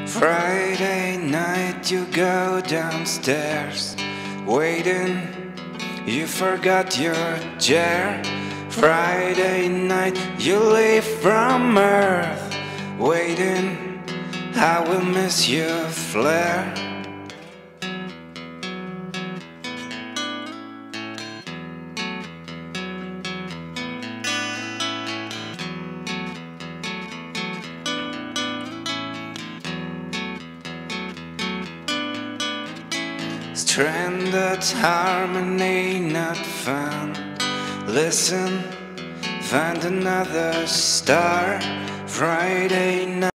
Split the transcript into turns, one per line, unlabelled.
Friday night you go downstairs, waiting, you forgot your chair. Friday night you leave from Earth, waiting, I will miss you, Flair. Stranded harmony, not fun. Listen, find another star. Friday night.